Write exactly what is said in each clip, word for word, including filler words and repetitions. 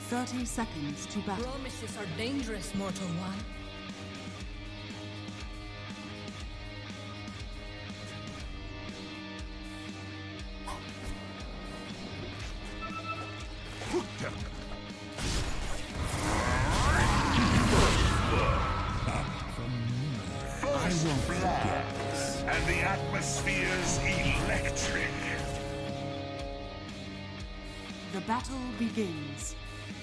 Thirty seconds to battle. Promises are dangerous, mortal one. And the atmosphere's electric. The battle begins.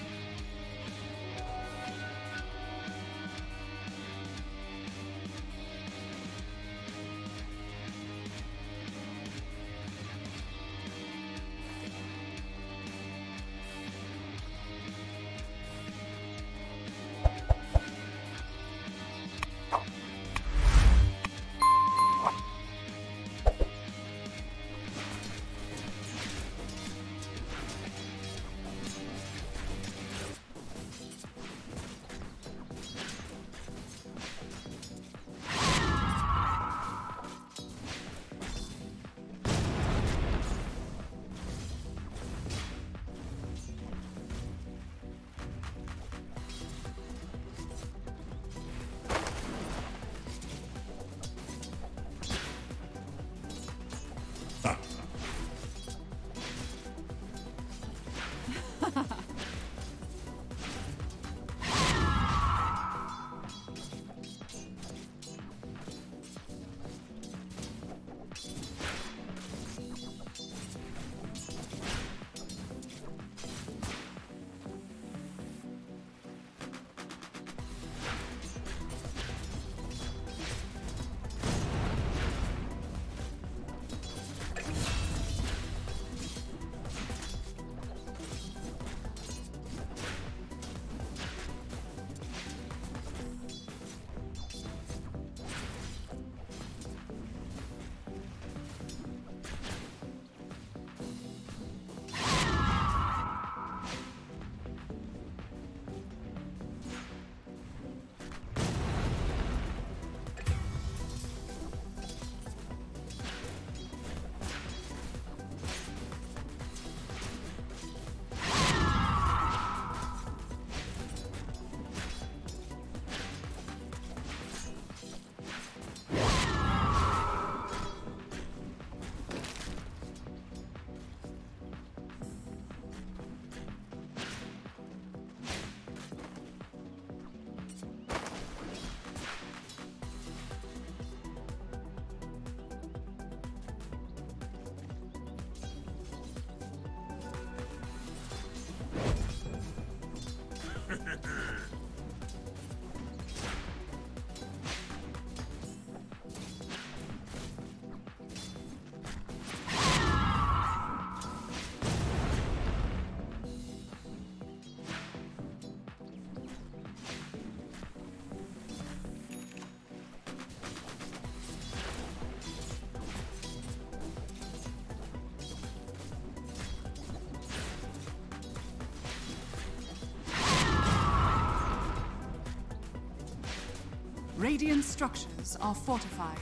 Radiant structures are fortified.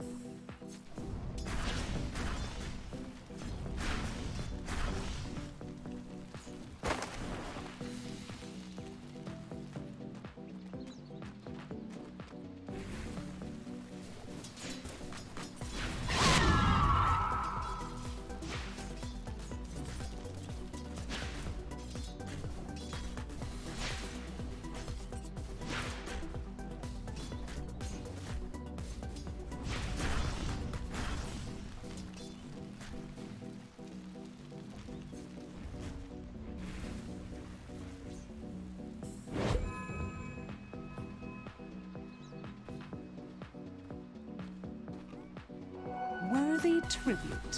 Worthy tribute.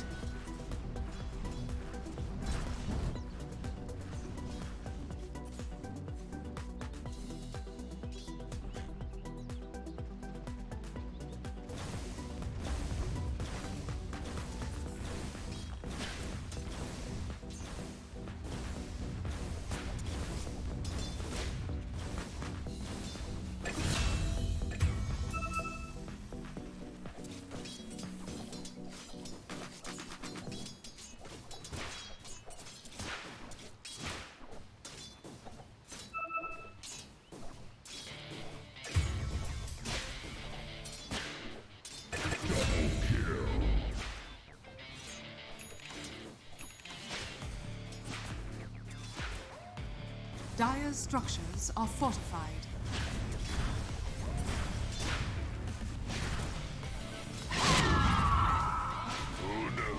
Dire's structures are fortified. Oh no.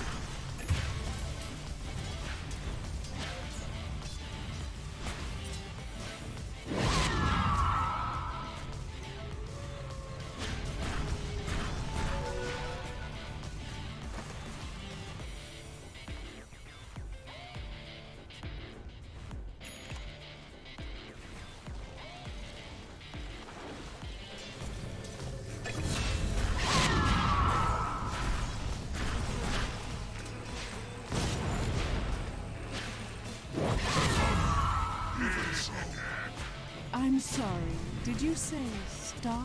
I'm sorry, did you say stop?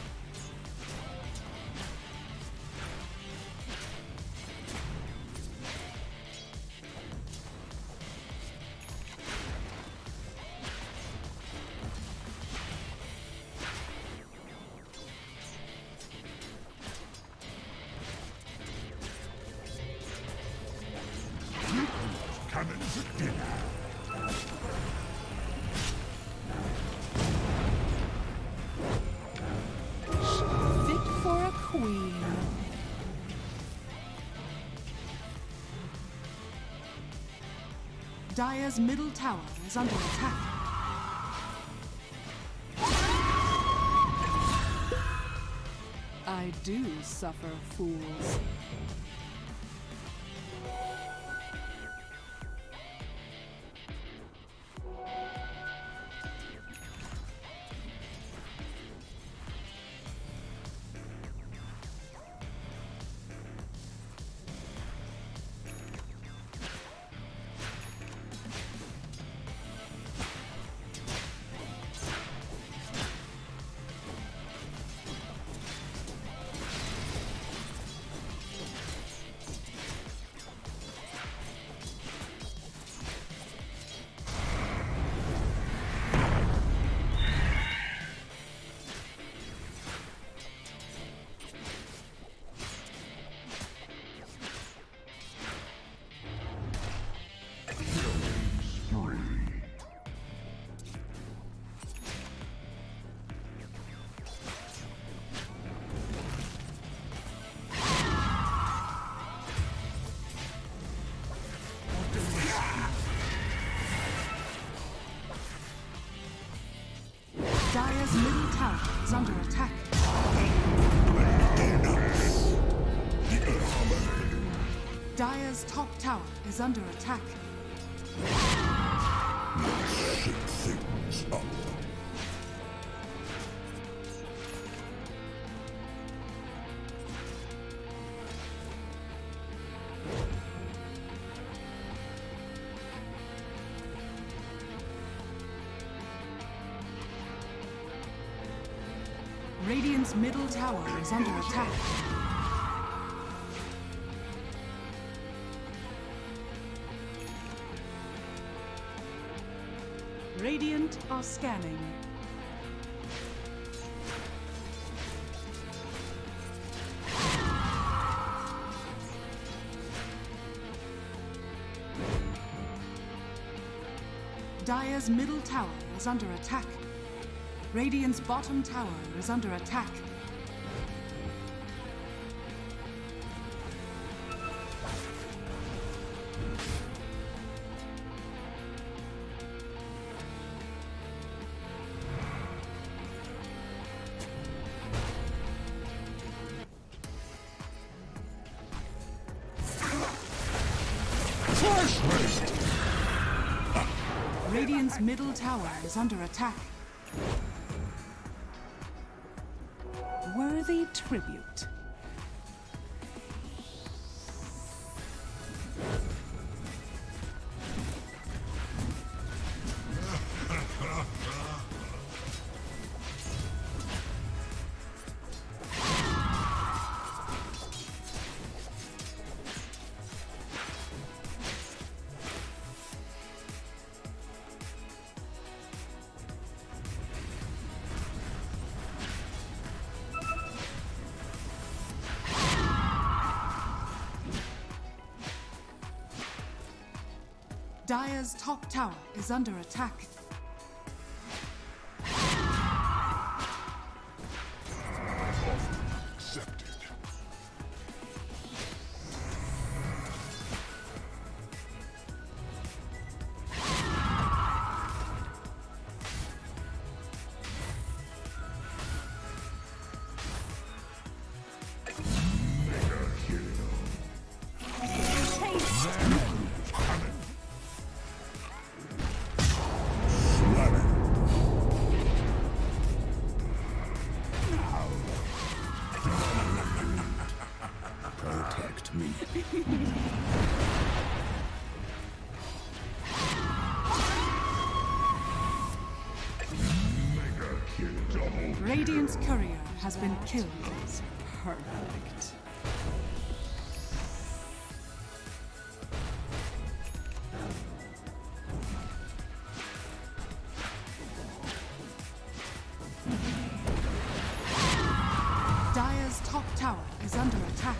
Coming to dinner. Dire's middle tower is under attack. I do suffer fools. Dire's middle tower is under attack. Dire's top tower is under attack. Shake things up. Radiant's middle tower is under attack. Radiant are scanning. Dire's middle tower is under attack. Radiant's bottom tower is under attack. Radiant's middle tower is under attack. Worthy tribute. Dire's top tower is under attack. Radiant's courier has been killed. Perfect. Dire's top tower is under attack.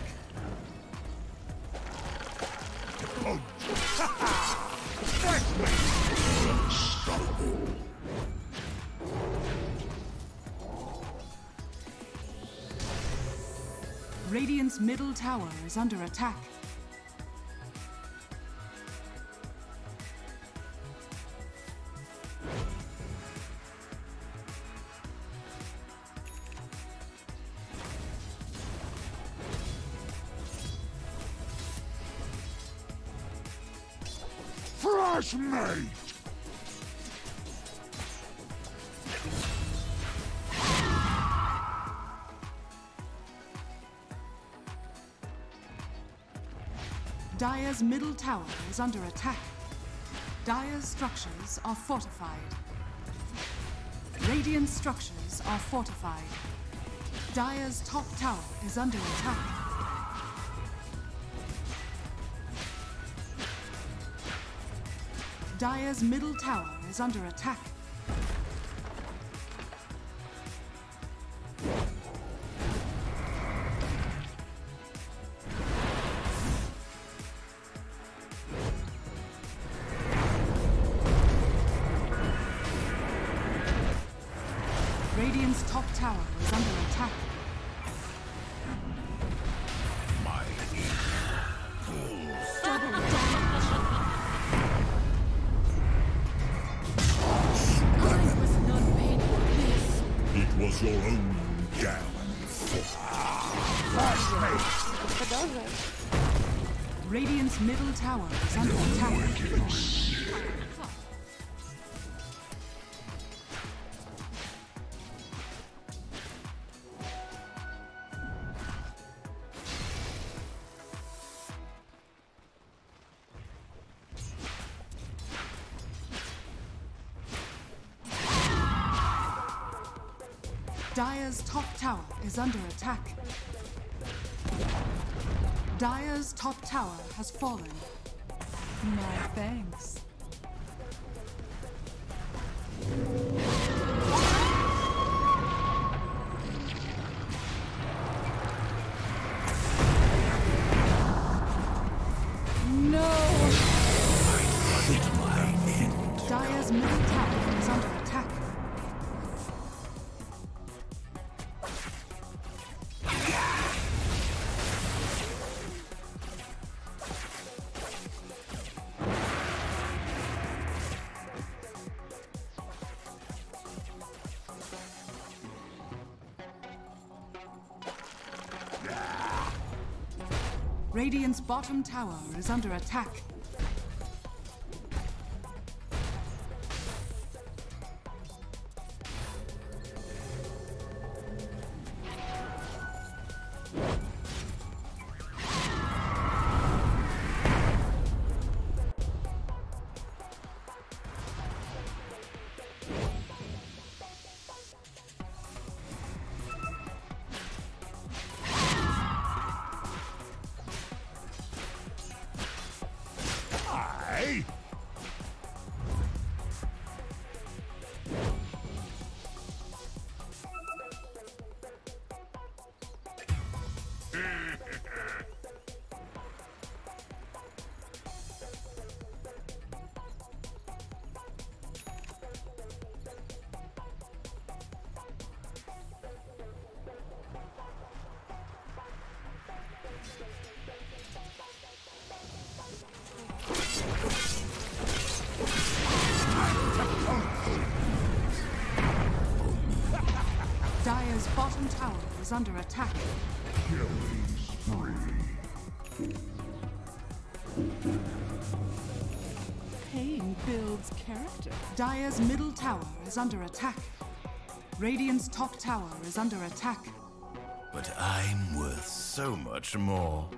Radiant's middle tower is under attack. Fresh meat! Dire's middle tower is under attack. Dire's structures are fortified. Radiant structures are fortified. Dire's top tower is under attack. Dire's middle tower is under attack. Radiant's top tower is under attack. My Double damage. I was not paid for this. It was your own gallant Fresh meat! Radiant's middle tower is under attack. Dire's top tower is under attack. Dire's top tower has fallen. My thanks. No! Dire's middle tower is under attack. Radiant's bottom tower is under attack. Dire's bottom tower is under attack. Killing spree. Pain builds character. Dire's middle tower is under attack. Radiant's top tower is under attack. But I'm worth so much more.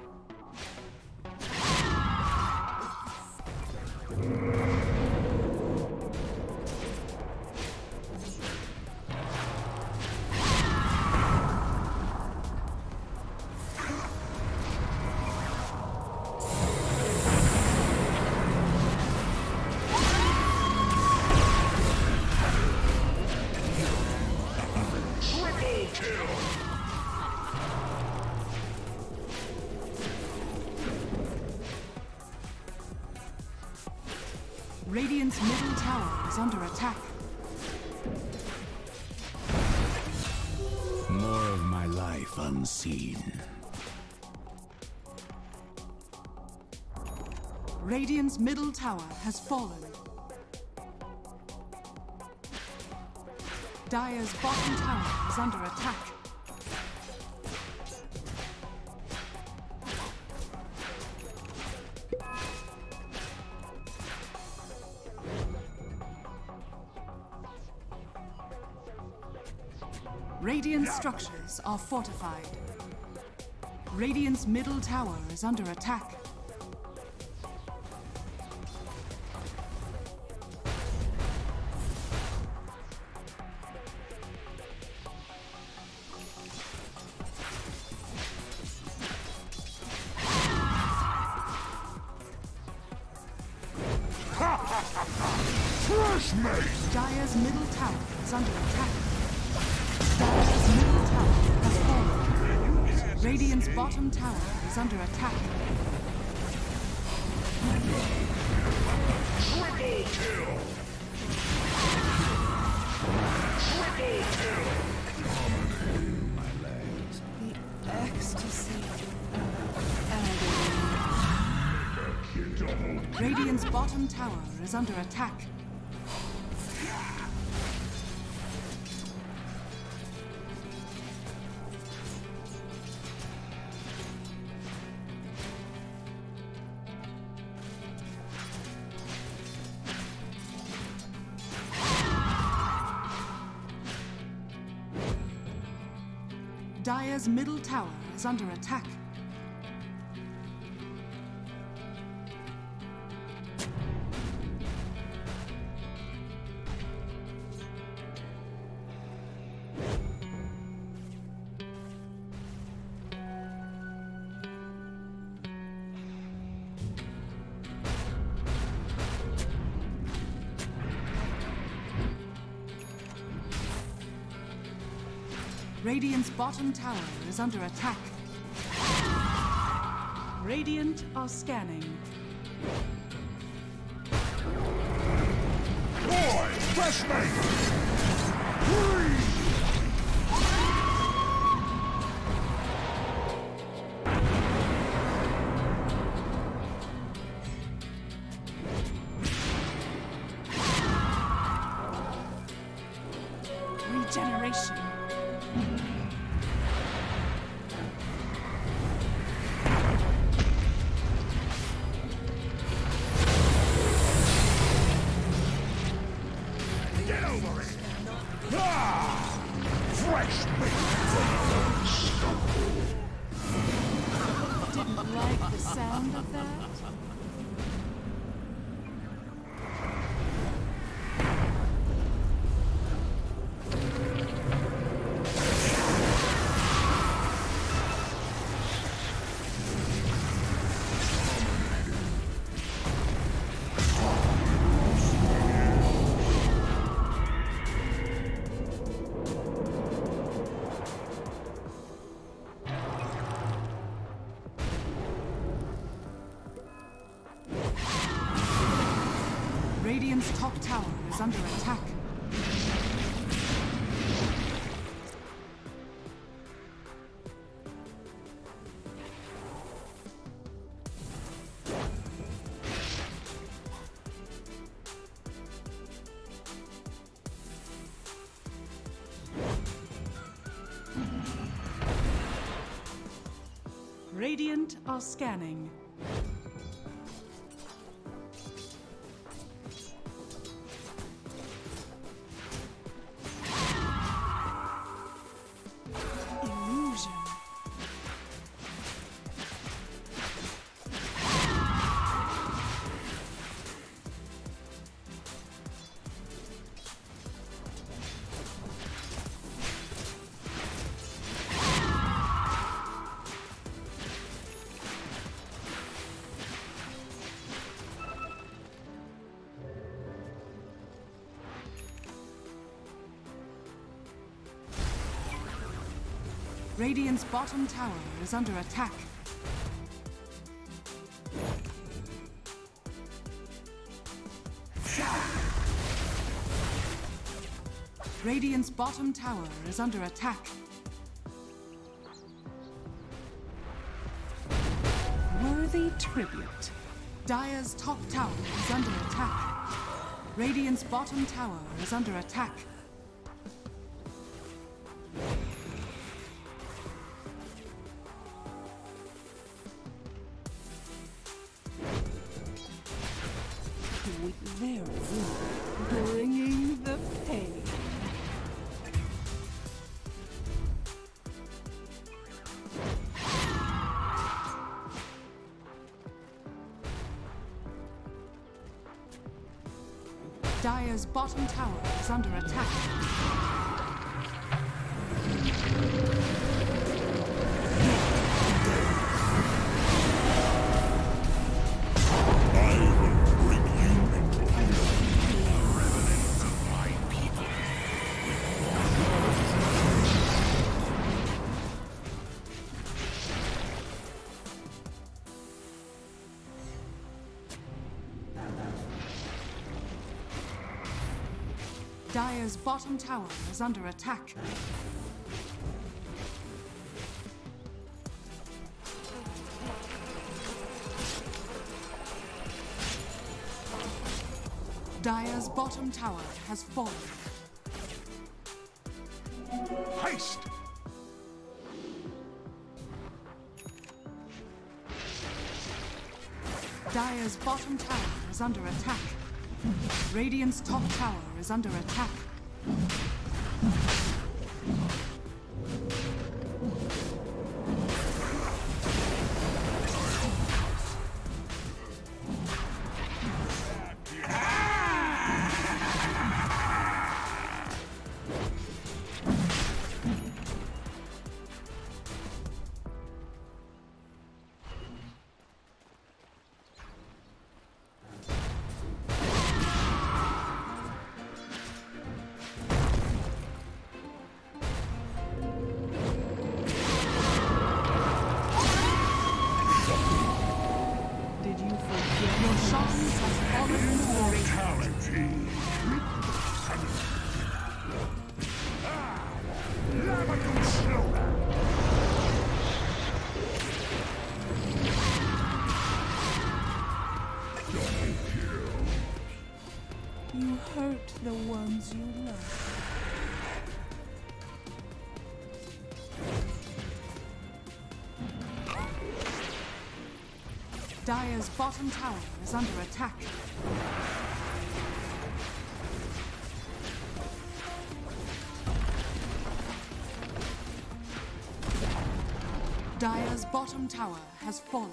is under attack. More of my life unseen. Radiant's middle tower has fallen. Dire's bottom tower is under attack. Radiant structures are fortified. Radiant's middle tower is under attack. Dire's middle tower is under attack. Dire's middle tower has fallen. Radiant's bottom tower is under attack. Triple kill! Triple kill! Dominating my legs. The ecstasy. Radiant's bottom tower is under attack. Dire's middle tower is under attack. Radiant's bottom tower is under attack. Radiant are scanning. Boy, fresh mate! Regeneration. Get over it! Ah! Fresh meat! Didn't like the sound of that? Radiant's top tower is under attack. Radiant are scanning. Illusion. Radiant's bottom tower is under attack. Radiant's bottom tower is under attack. Worthy tribute. Dire's top tower is under attack. Radiant's bottom tower is under attack. With their rule, bringing the pain. Dire's bottom tower is under attack. Dire's bottom tower is under attack. Dire's bottom tower has fallen. Haste! Dire's bottom tower is under attack. Radiant's top tower is under attack. You hurt the ones you love. Dire's bottom tower is under attack. Dire's bottom tower has fallen.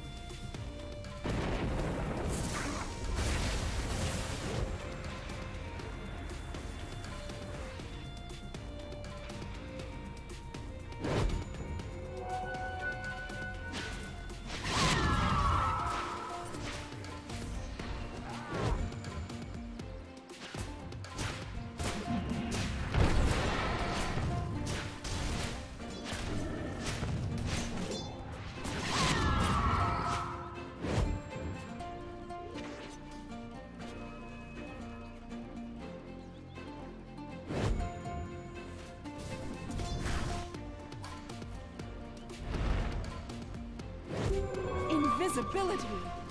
Invisibility.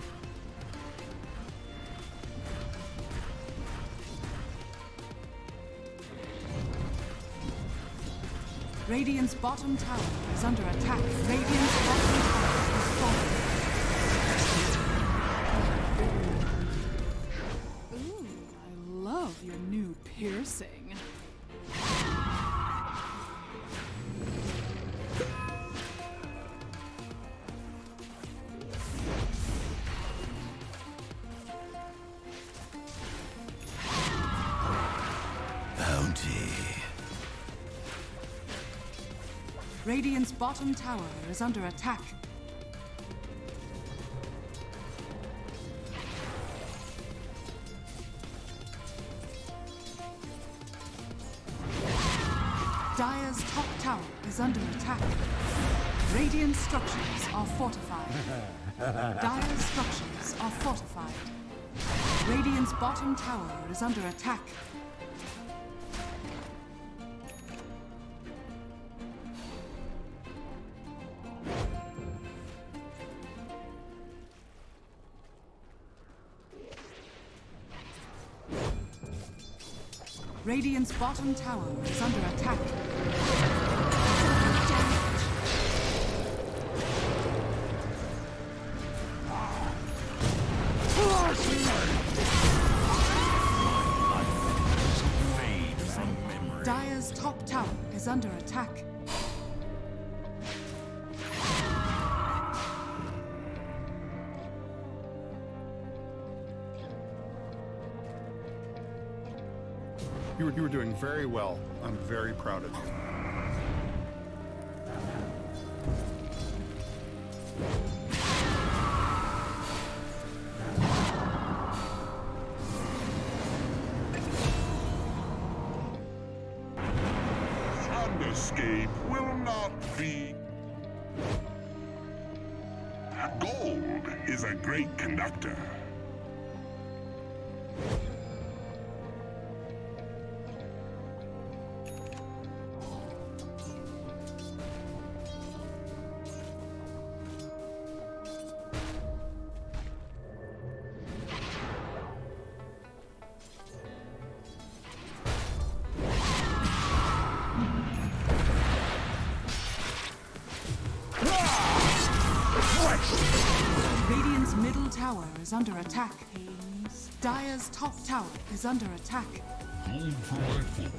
Radiant's bottom tower is under attack. Radiant's bottom tower is falling. Ooh, I love your new piercing. Radiant's bottom tower is under attack. Dire's top tower is under attack. Radiant structures are fortified. Dire's structures are fortified. Radiant's bottom tower is under attack. Radiant's bottom tower is under attack. Fade from memory. Dire's top tower is under attack. You were, you were doing very well. I'm very proud of you. Escape will not be. Gold is a great conductor. Radiant's middle tower is under attack. Dire's top tower is under attack. Gold for my floor.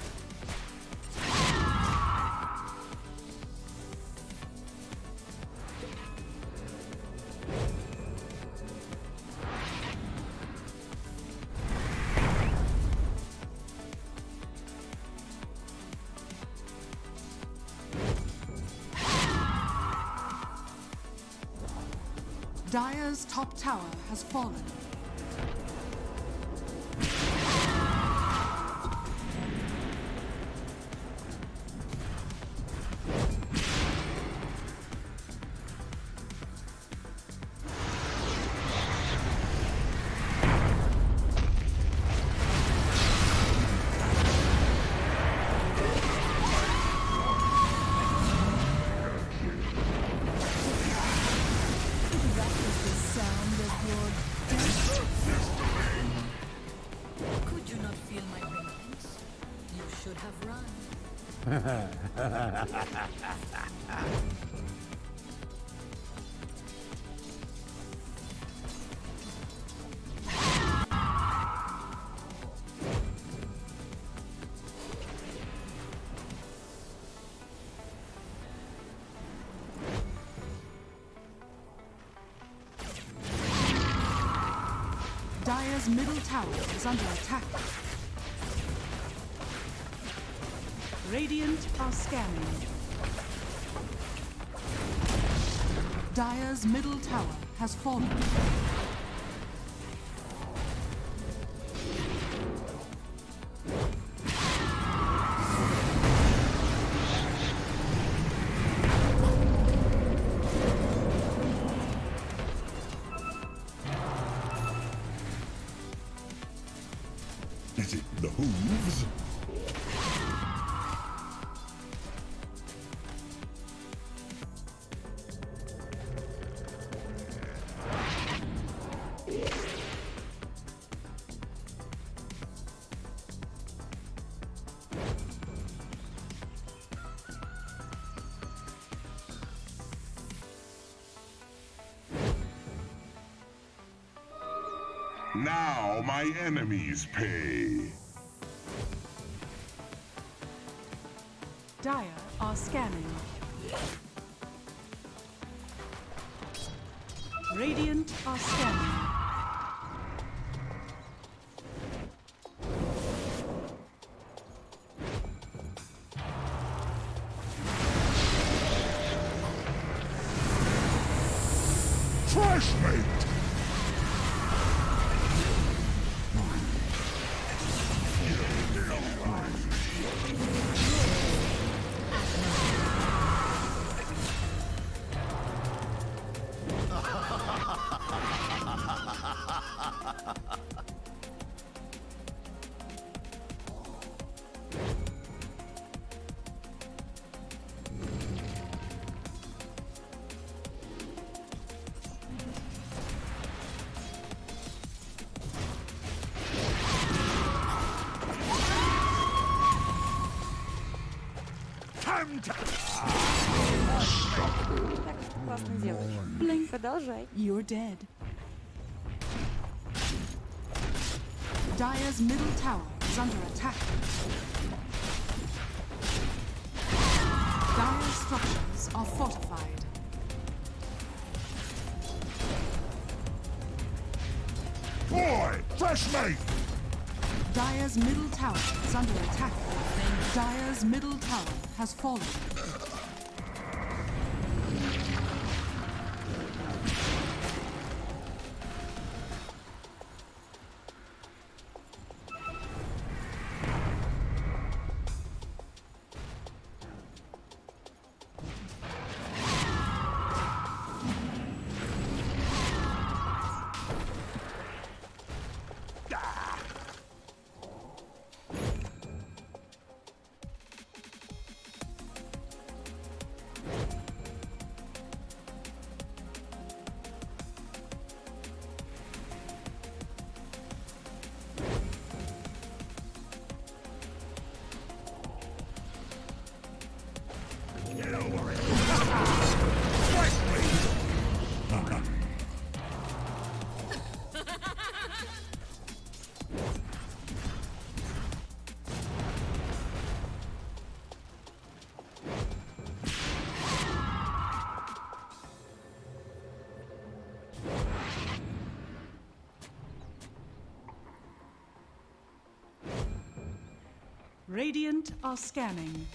Dire's top tower has fallen. Dire's middle tower is under attack. Radiant are scanning. Dire's middle tower has fallen. Is it the hooves? Now my enemies pay. Dire are scanning. Radiant are scanning. Fresh mate! Time to... Так классно делаешь. Blink. Продолжай. You're dead. Dire's middle tower is under attack. Dire's structures are fortified. Boy, fresh mate! Dire's middle tower is under attack. Dire's middle tower has fallen. Radiant are scanning.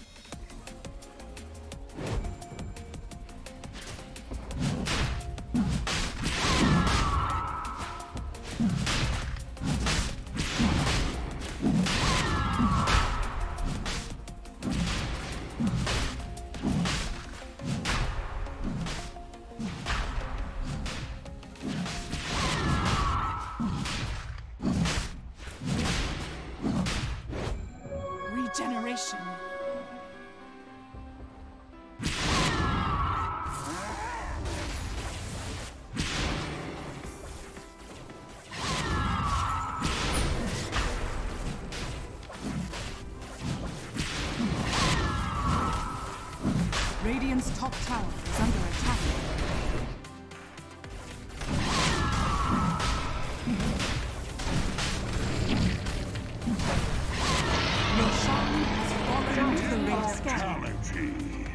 Regeneration. Radiant's top tower is under attack. Roshan has fallen to the raid scan. Fatality.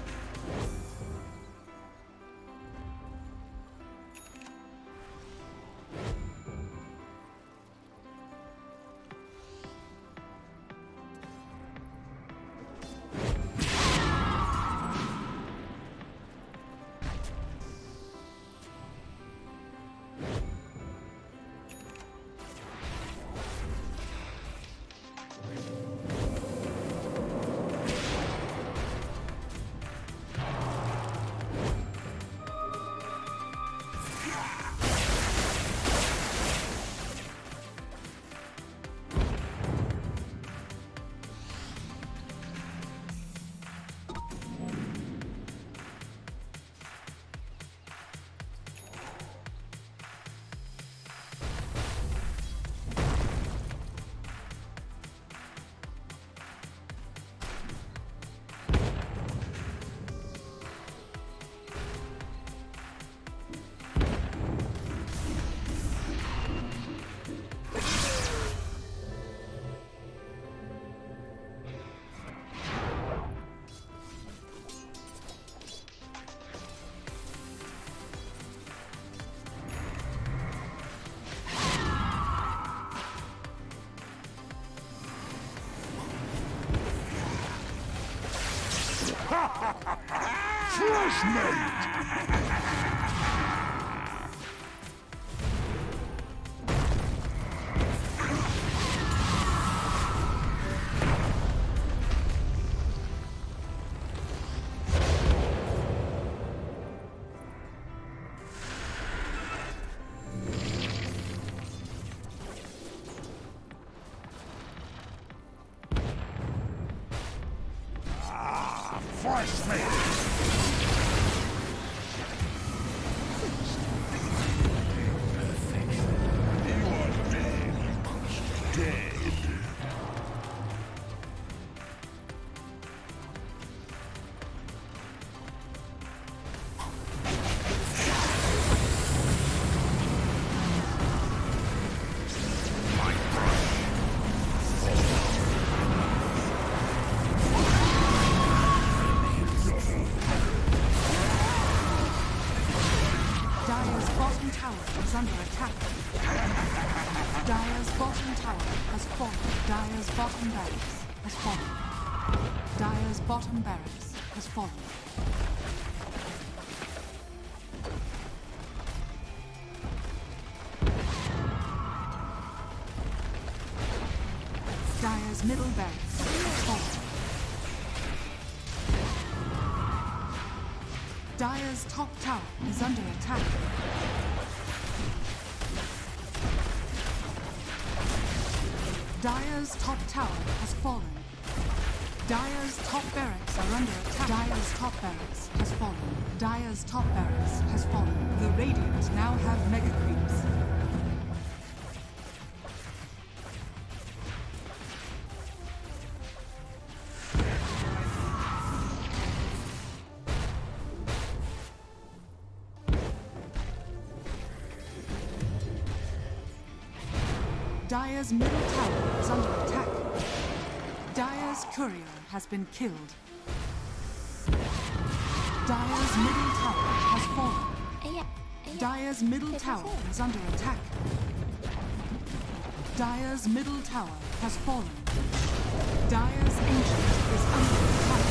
Fresh mate! Fresh mate! You are dead. Dead. is under attack. Dire's bottom tower has fallen. Dire's bottom barracks has fallen. Dire's bottom barracks has fallen. Dire's middle barracks has fallen. Dire's top tower is under attack. Dire's top tower has fallen. Dire's top barracks are under attack. Dire's top barracks has fallen. Dire's top barracks has fallen. The Radiant now have mega creeps. Dire's middle tower is under attack. Dire's courier has been killed. Dire's middle tower has fallen. Dire's middle tower is under attack. Dire's middle tower has fallen. Dire's ancient is under attack.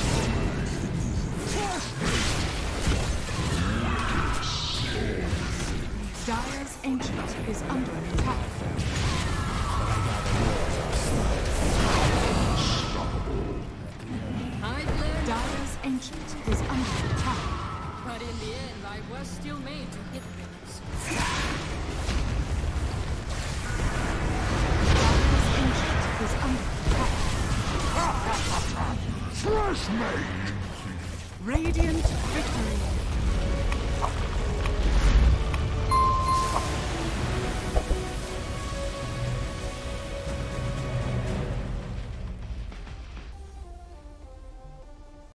Dire's ancient is under attack. Dire's ancient is under attack. But in the end, I was still made to hit things. Dire's ancient is under attack. Fresh made! Radiant victory.